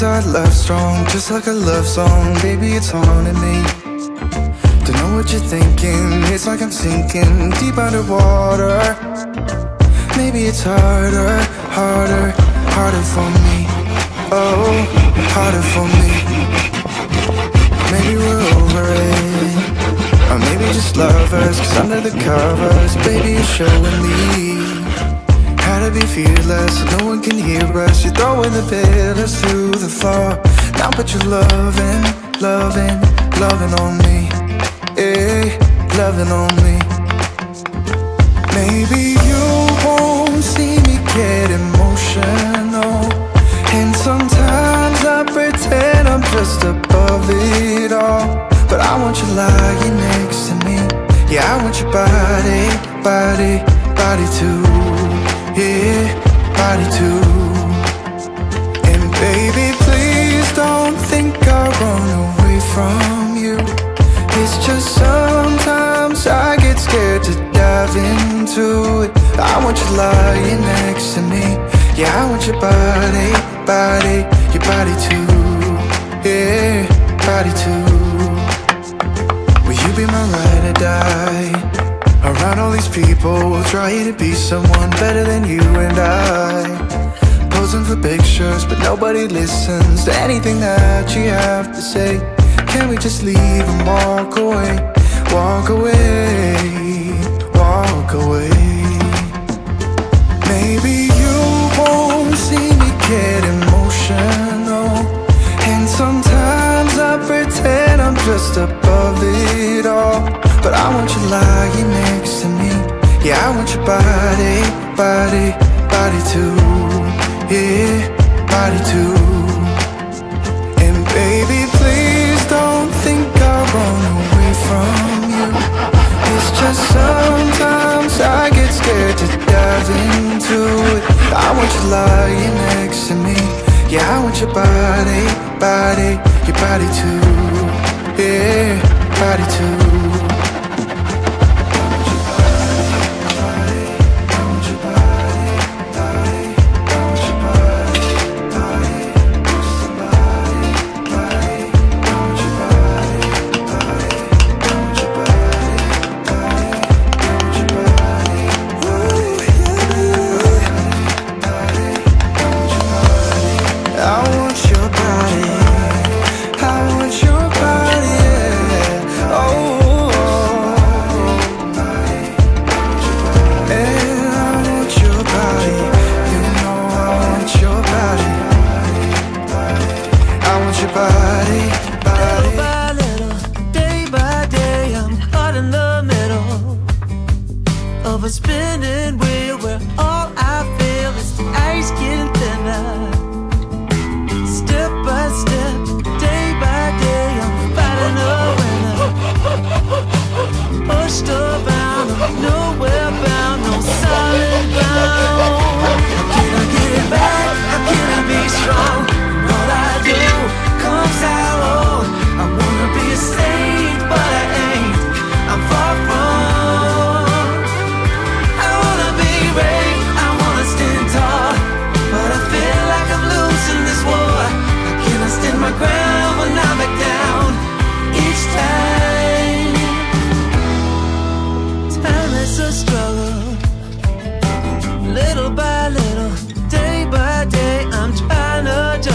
inside love strong, just like a love song. Baby, it's haunting me. Don't know what you're thinking. It's like I'm sinking deep underwater. Maybe it's harder, harder, harder for me. Oh, harder for me. Maybe we're over it, or maybe just lovers. Cause under the covers, baby, you're showing me how to be fearless so no one can hear us. You're throwing the pillars through the floor. Now put your loving, loving, loving on me. Yeah, loving on me. Maybe you won't see me get emotional, and sometimes I pretend I'm just above it all. But I want you lying next to me. Yeah, I want your body, body, body too. Yeah, body too. And baby, please don't think I'll run away from you. It's just sometimes I get scared to dive into it. I want you lying next to me. Yeah, I want your body, body, your body too. Yeah, body too. Will you be my ride or die? Around all these people, we'll try to be someone better than you and I. Posing for pictures, but nobody listens to anything that you have to say. Can we just leave and walk away? Walk away, walk away. Maybe you won't see me get emotional, and sometimes I pretend I'm just above it all. But I want you lying next to me. Yeah, I want your body, body, body too. Yeah, body too. And baby, please don't think I'll run away from you. It's just sometimes I get scared to dive into it. I want you lying next to me. Yeah, I want your body, body, your body too. Yeah, body too. A spinning wheel where all I feel is the ice getting thinner. Step by step, day by day, I'm fighting a winner. Pushed around, I'm nowhere bound, no solid ground. How can I get it back? How can I be strong? All I do comes out wrong. I wanna be a saint, but I ain't. I'm far from. My ground when I'm back down each time. Time is a struggle, little by little, day by day. I'm trying to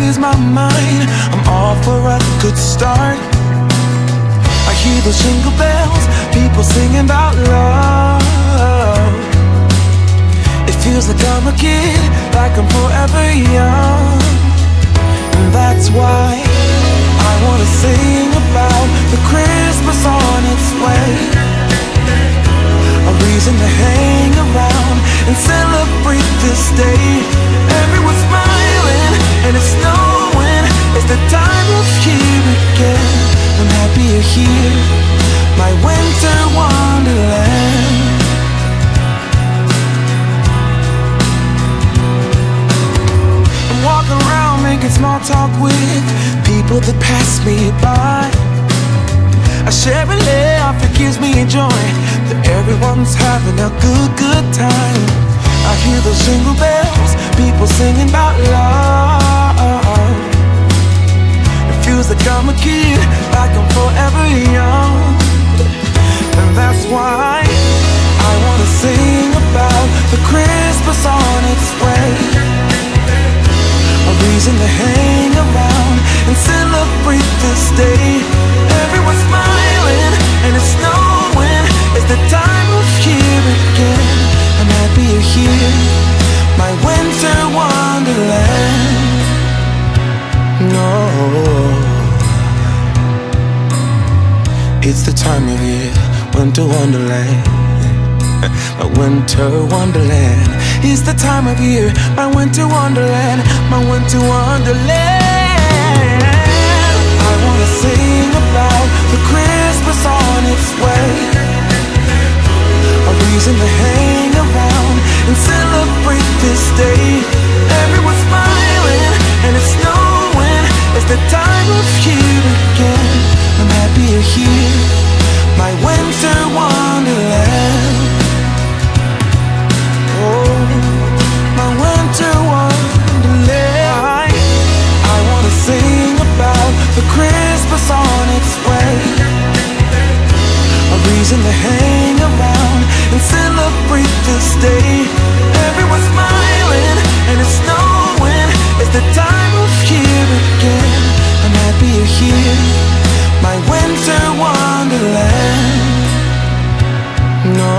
is my mind. I'm all for a good start. I hear those jingle bells, people singing about love. It feels like I'm a kid, like I'm forever young. And that's why I wanna sing about the Christmas on its way. A reason to hang around and celebrate this day. Everyone's smiling and it's snowing. It's the time of year again. I'm happy you're here, my winter wonderland. I'm walking around making small talk with people that pass me by. I share a laugh, it gives me joy that everyone's having a good time. I hear those jingle bells, people singing about love. It feels like I'm a kid, like I'm forever young. And that's why I wanna sing about the Christmas on its way. A reason to hang around and celebrate this day. Everyone's smiling and it's snowing. It's the time of year again. I'm happy you're here, my winter wonderland. No, it's the time of year, winter wonderland. My winter wonderland. It's the time of year, my winter wonderland, my winter wonderland. I wanna sing about the Christmas on its way. A reason to hang around and celebrate this day. Everyone's smiling and it's snowing. It's the time of year again. I'm happy you're here, my winter wonderland. Oh, my winter wonderland. I wanna sing about the Christmas on its way. A reason to hang around and celebrate this day. Everyone's smiling and it's snowing. It's the time of year again. I'm happy you're here, my winter wonderland. No,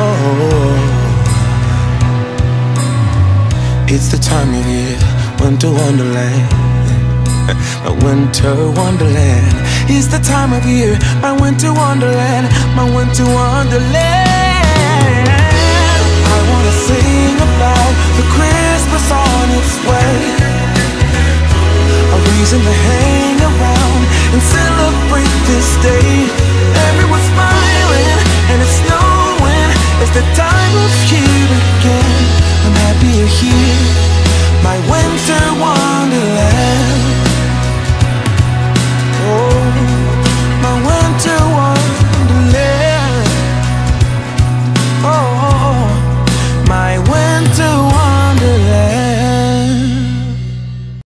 it's the time of year, winter wonderland. My winter wonderland. It's the time of year, my winter wonderland, my winter wonderland. I wanna sing about the Christmas on its way. A reason to hang around and celebrate